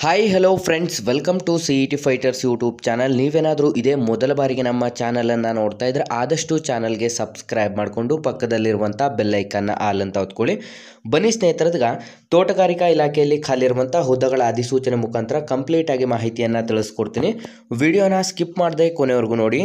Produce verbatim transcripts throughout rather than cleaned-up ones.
Hi hello friends, welcome to C E T fighters YouTube channel. ನೀವೇನಾದರೂ ಇದೇ ಮೊದಲ ಬಾರಿಗೆ ನಮ್ಮ ಚಾನಲನ್ನು ನೋಡ್ತಾ ಇದ್ದರೆ ಆದಷ್ಟು ಚಾನಲ್ಗೆ ಸಬ್ಸ್ಕ್ರೈಬ್ ಮಾಡಿಕೊಂಡು ಪಕ್ಕದಲ್ಲಿರುವಂಥ ಬೆಲ್ಲೈಕನ್ನ ಆಲ್ ಅಂತ ಹೊತ್ಕೊಳ್ಳಿ. ಬನ್ನಿ ಸ್ನೇಹಿತರದೀಗ ತೋಟಗಾರಿಕಾ ಇಲಾಖೆಯಲ್ಲಿ ಖಾಲಿರುವಂಥ ಹುದ್ದೆಗಳ ಅಧಿಸೂಚನೆ ಮುಖಾಂತರ ಕಂಪ್ಲೀಟಾಗಿ ಮಾಹಿತಿಯನ್ನು ತಿಳಿಸ್ಕೊಡ್ತೀನಿ. ವಿಡಿಯೋನ ಸ್ಕಿಪ್ ಮಾಡದೆ ಕೊನೆವರೆಗೂ ನೋಡಿ.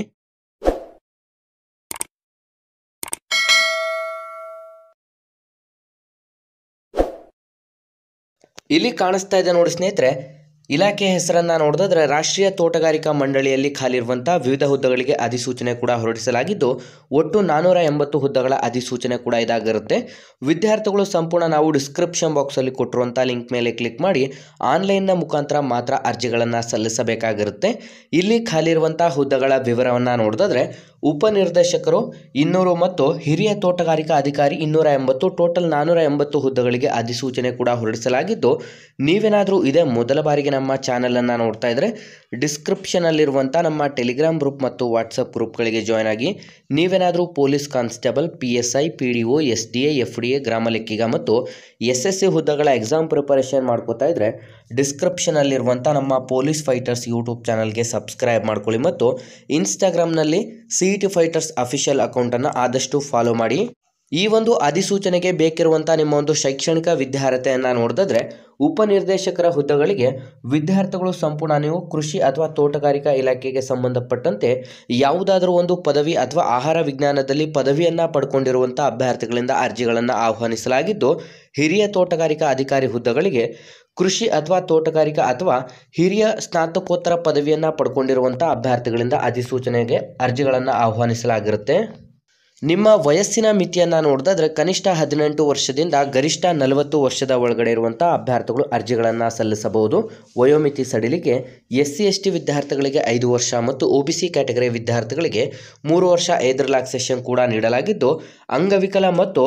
ಇಲ್ಲಿ ಕಾಣಿಸ್ತಾ ಇದೆ ನೋಡಿ ಸ್ನೇಹಿತರೆ, ಇಲಾಖೆ ಹೆಸರನ್ನು ನೋಡಿದ್ರೆ ರಾಷ್ಟ್ರೀಯ ತೋಟಗಾರಿಕಾ ಮಂಡಳಿಯಲ್ಲಿ ಖಾಲಿರುವಂಥ ವಿವಿಧ ಹುದ್ದೆಗಳಿಗೆ ಅಧಿಸೂಚನೆ ಕೂಡ ಹೊರಡಿಸಲಾಗಿದ್ದು, ಒಟ್ಟು ನಾನ್ನೂರ ಎಂಬತ್ತು ಹುದ್ದೆಗಳ ಅಧಿಸೂಚನೆ ಕೂಡ ಇದಾಗಿರುತ್ತೆ. ವಿದ್ಯಾರ್ಥಿಗಳು ಸಂಪೂರ್ಣ ನಾವು ಡಿಸ್ಕ್ರಿಪ್ಷನ್ ಬಾಕ್ಸಲ್ಲಿ ಕೊಟ್ಟಿರುವಂಥ ಲಿಂಕ್ ಮೇಲೆ ಕ್ಲಿಕ್ ಮಾಡಿ ಆನ್ಲೈನ್ನ ಮುಖಾಂತರ ಮಾತ್ರ ಅರ್ಜಿಗಳನ್ನು ಸಲ್ಲಿಸಬೇಕಾಗಿರುತ್ತೆ. ಇಲ್ಲಿ ಖಾಲಿರುವಂಥ ಹುದ್ದೆಗಳ ವಿವರವನ್ನು ನೋಡಿದ್ರೆ ಉಪನಿರ್ದೇಶಕರು ಇನ್ನೂರು ಮತ್ತು ಹಿರಿಯ ತೋಟಗಾರಿಕಾ ಅಧಿಕಾರಿ ಇನ್ನೂರ ಎಂಬತ್ತು, ಟೋಟಲ್ ನಾನ್ನೂರ ಎಂಬತ್ತು ಹುದ್ದೆಗಳಿಗೆ ಅಧಿಸೂಚನೆ ಕೂಡ ಹೊರಡಿಸಲಾಗಿದ್ದು, ನೀವೇನಾದರೂ ಇದೇ ಮೊದಲ ಬಾರಿಗೆ ನಮ್ಮ ಚಾನಲನ್ನು ನೋಡ್ತಾ ಇದ್ದರೆ ಡಿಸ್ಕ್ರಿಪ್ಷನಲ್ಲಿರುವಂಥ ನಮ್ಮ ಟೆಲಿಗ್ರಾಮ್ ಗ್ರೂಪ್ ಮತ್ತು ವಾಟ್ಸಪ್ ಗ್ರೂಪ್ಗಳಿಗೆ ಜಾಯ್ನ್ ಆಗಿ. ನೀವೇನಾದರೂ police constable, P S I, P D O, S D A, F D A, ಗ್ರಾಮ ಲೆಕ್ಕಿಗ ಮತ್ತು ಎಸ್ ಎಸ್ ಸಿ ಹುದ್ದೆಗಳ ಎಕ್ಸಾಮ್ ಪ್ರಿಪರೇಷನ್ ಮಾಡ್ಕೋತಾ ಇದ್ದರೆ ಡಿಸ್ಕ್ರಿಪ್ಷನಲ್ಲಿರುವಂಥ ನಮ್ಮ ಪೊಲೀಸ್ ಫೈಟರ್ಸ್ ಯೂಟ್ಯೂಬ್ ಚಾನಲ್ಗೆ ಸಬ್ಸ್ಕ್ರೈಬ್ ಮಾಡ್ಕೊಳ್ಳಿ ಮತ್ತು ಇನ್ಸ್ಟಾಗ್ರಾಮ್ನಲ್ಲಿ C E T fighters official ಅಕೌಂಟನ್ನು ಆದಷ್ಟು ಫಾಲೋ ಮಾಡಿ. ಈ ಒಂದು ಅಧಿಸೂಚನೆಗೆ ಬೇಕಿರುವಂಥ ನಿಮ್ಮ ಒಂದು ಶೈಕ್ಷಣಿಕ ವಿದ್ಯಾರ್ಹತೆಯನ್ನು ನೋಡಿದ್ರೆ ಉಪನಿರ್ದೇಶಕರ ಹುದ್ದೆಗಳಿಗೆ ವಿದ್ಯಾರ್ಥಿಗಳು ಸಂಪೂರ್ಣ ನೀವು ಕೃಷಿ ಅಥವಾ ತೋಟಗಾರಿಕಾ ಇಲಾಖೆಗೆ ಸಂಬಂಧಪಟ್ಟಂತೆ ಯಾವುದಾದ್ರೂ ಒಂದು ಪದವಿ ಅಥವಾ ಆಹಾರ ವಿಜ್ಞಾನದಲ್ಲಿ ಪದವಿಯನ್ನು ಪಡ್ಕೊಂಡಿರುವಂಥ ಅಭ್ಯರ್ಥಿಗಳಿಂದ ಅರ್ಜಿಗಳನ್ನು ಆಹ್ವಾನಿಸಲಾಗಿದ್ದು, ಹಿರಿಯ ತೋಟಗಾರಿಕಾ ಅಧಿಕಾರಿ ಹುದ್ದೆಗಳಿಗೆ ಕೃಷಿ ಅಥವಾ ತೋಟಗಾರಿಕಾ ಅಥವಾ ಹಿರಿಯ ಸ್ನಾತಕೋತ್ತರ ಪದವಿಯನ್ನು ಪಡ್ಕೊಂಡಿರುವಂಥ ಅಭ್ಯರ್ಥಿಗಳಿಂದ ಅಧಿಸೂಚನೆಗೆ ಅರ್ಜಿಗಳನ್ನು ಆಹ್ವಾನಿಸಲಾಗಿರುತ್ತೆ. ನಿಮ್ಮ ವಯಸ್ಸಿನ ಮಿತಿಯನ್ನು ನೋಡಿದ್ರೆ ಕನಿಷ್ಠ ಹದಿನೆಂಟು ವರ್ಷದಿಂದ ಗರಿಷ್ಠ ನಲವತ್ತು ವರ್ಷದ ಒಳಗಡೆ ಇರುವಂಥ ಅಭ್ಯರ್ಥಿಗಳು ಅರ್ಜಿಗಳನ್ನು ಸಲ್ಲಿಸಬಹುದು. ವಯೋಮಿತಿ ಸಡಿಲಿಕೆ ಎಸ್ ಸಿ ಎಸ್ ಟಿ ವಿದ್ಯಾರ್ಥಿಗಳಿಗೆ ಐದು ವರ್ಷ ಮತ್ತು ಒ ಬಿ ಸಿ ಕ್ಯಾಟಗರಿ ವಿದ್ಯಾರ್ಥಿಗಳಿಗೆ ಮೂರು ವರ್ಷ ಏಜ್ ರಿಲ್ಯಾಕ್ಸೇಷನ್ ಕೂಡ ನೀಡಲಾಗಿದ್ದು, ಅಂಗವಿಕಲ ಮತ್ತು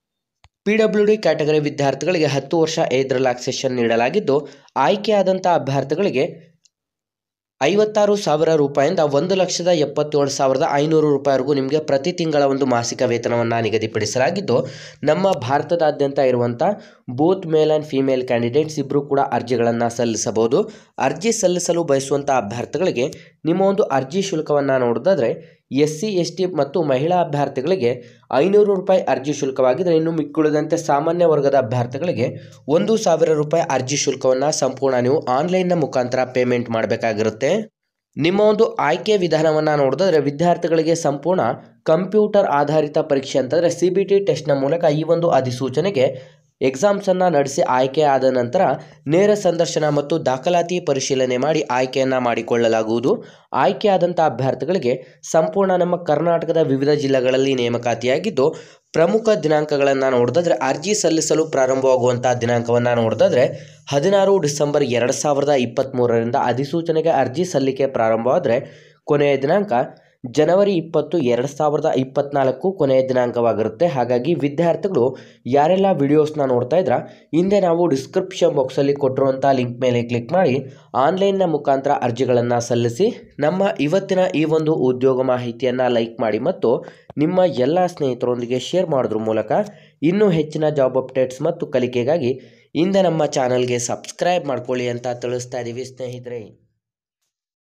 ಪಿ ಡಬ್ಲ್ಯೂ ಡಿ ಕ್ಯಾಟಗರಿ ವಿದ್ಯಾರ್ಥಿಗಳಿಗೆ ಹತ್ತು ವರ್ಷ ಏಜ್ ರಿಲ್ಯಾಕ್ಸೇಷನ್ ನೀಡಲಾಗಿದ್ದು, ಆಯ್ಕೆಯಾದಂಥ ಅಭ್ಯರ್ಥಿಗಳಿಗೆ ಐವತ್ತಾರು ಸಾವಿರ ರೂಪಾಯಿಂದ ಒಂದು ಲಕ್ಷದ ಎಪ್ಪತ್ತೇಳು ಸಾವಿರದ ಐನೂರು ರೂಪಾಯಿವರೆಗೂ ನಿಮಗೆ ಪ್ರತಿ ತಿಂಗಳ ಒಂದು ಮಾಸಿಕ ವೇತನವನ್ನು ನಿಗದಿಪಡಿಸಲಾಗಿದ್ದು, ನಮ್ಮ ಭಾರತದಾದ್ಯಂತ ಇರುವಂಥ both male and female candidates ಇಬ್ಬರು ಕೂಡ ಅರ್ಜಿಗಳನ್ನು ಸಲ್ಲಿಸಬಹುದು. ಅರ್ಜಿ ಸಲ್ಲಿಸಲು ಬಯಸುವಂಥ ಅಭ್ಯರ್ಥಿಗಳಿಗೆ ನಿಮ್ಮ ಒಂದು ಅರ್ಜಿ ಶುಲ್ಕವನ್ನು ನೋಡಿದ್ರೆ ಎಸ್ ಸಿ ಎಸ್ ಟಿ ಮತ್ತು ಮಹಿಳಾ ಅಭ್ಯರ್ಥಿಗಳಿಗೆ ಐನೂರು ರೂಪಾಯಿ ಅರ್ಜಿ ಶುಲ್ಕವಾಗಿದ್ದರೆ, ಇನ್ನು ಮಿಕ್ಕುಳಿದಂತೆ ಸಾಮಾನ್ಯ ವರ್ಗದ ಅಭ್ಯರ್ಥಿಗಳಿಗೆ ಒಂದು ಸಾವಿರ ರೂಪಾಯಿ ಅರ್ಜಿ ಶುಲ್ಕವನ್ನು ಸಂಪೂರ್ಣ ನೀವು ಆನ್ಲೈನ್ನ ಮುಖಾಂತರ ಪೇಮೆಂಟ್ ಮಾಡಬೇಕಾಗಿರುತ್ತೆ. ನಿಮ್ಮ ಒಂದು ಆಯ್ಕೆ ವಿಧಾನವನ್ನು ನೋಡಿದ್ರೆ ವಿದ್ಯಾರ್ಥಿಗಳಿಗೆ ಸಂಪೂರ್ಣ ಕಂಪ್ಯೂಟರ್ ಆಧಾರಿತ ಪರೀಕ್ಷೆ ಅಂತಂದರೆ ಸಿ ಬಿ ಟಿ ಟೆಸ್ಟ್ನ ಮೂಲಕ ಈ ಒಂದು ಅಧಿಸೂಚನೆಗೆ ಎಕ್ಸಾಮ್ಸನ್ನು ನಡೆಸಿ ಆಯ್ಕೆ ಆದ ನಂತರ ನೇರ ಸಂದರ್ಶನ ಮತ್ತು ದಾಖಲಾತಿ ಪರಿಶೀಲನೆ ಮಾಡಿ ಆಯ್ಕೆಯನ್ನು ಮಾಡಿಕೊಳ್ಳಲಾಗುವುದು. ಆಯ್ಕೆಯಾದಂಥ ಅಭ್ಯರ್ಥಿಗಳಿಗೆ ಸಂಪೂರ್ಣ ನಮ್ಮ ಕರ್ನಾಟಕದ ವಿವಿಧ ಜಿಲ್ಲೆಗಳಲ್ಲಿ ನೇಮಕಾತಿಯಾಗಿದ್ದು, ಪ್ರಮುಖ ದಿನಾಂಕಗಳನ್ನು ನೋಡಿದ್ರೆ ಅರ್ಜಿ ಸಲ್ಲಿಸಲು ಪ್ರಾರಂಭವಾಗುವಂಥ ದಿನಾಂಕವನ್ನು ನೋಡಿದ್ರೆ ಹದಿನಾರು ಡಿಸೆಂಬರ್ ಎರಡು ಸಾವಿರದ ಇಪ್ಪತ್ತ್ಮೂರರಿಂದ ಅಧಿಸೂಚನೆಗೆ ಅರ್ಜಿ ಸಲ್ಲಿಕೆ ಪ್ರಾರಂಭವಾದರೆ ಕೊನೆಯ ದಿನಾಂಕ ಜನವರಿ ಇಪ್ಪತ್ತು ಎರಡು ಸಾವಿರದ ಇಪ್ಪತ್ತ್ನಾಲ್ಕು ಕೊನೆಯ ದಿನಾಂಕವಾಗಿರುತ್ತೆ. ಹಾಗಾಗಿ ವಿದ್ಯಾರ್ಥಿಗಳು ಯಾರೆಲ್ಲ ವಿಡಿಯೋಸ್ನ ನೋಡ್ತಾ ಇದ್ರ ಹಿಂದೆ ನಾವು ಡಿಸ್ಕ್ರಿಪ್ಷನ್ ಬಾಕ್ಸಲ್ಲಿ ಕೊಟ್ಟಿರುವಂಥ ಲಿಂಕ್ ಮೇಲೆ ಕ್ಲಿಕ್ ಮಾಡಿ ಆನ್ಲೈನ್ನ ಮುಖಾಂತರ ಅರ್ಜಿಗಳನ್ನು ಸಲ್ಲಿಸಿ. ನಮ್ಮ ಇವತ್ತಿನ ಈ ಒಂದು ಉದ್ಯೋಗ ಮಾಹಿತಿಯನ್ನು ಲೈಕ್ ಮಾಡಿ ಮತ್ತು ನಿಮ್ಮ ಎಲ್ಲ ಸ್ನೇಹಿತರೊಂದಿಗೆ ಶೇರ್ ಮಾಡೋದ್ರ ಮೂಲಕ ಇನ್ನೂ ಹೆಚ್ಚಿನ ಜಾಬ್ ಅಪ್ಡೇಟ್ಸ್ ಮತ್ತು ಕಲಿಕೆಗಾಗಿ ಹಿಂದೆ ನಮ್ಮ ಚಾನಲ್ಗೆ ಸಬ್ಸ್ಕ್ರೈಬ್ ಮಾಡ್ಕೊಳ್ಳಿ ಅಂತ ತಿಳಿಸ್ತಾ ಇದ್ದೀವಿ ಸ್ನೇಹಿತರೆ.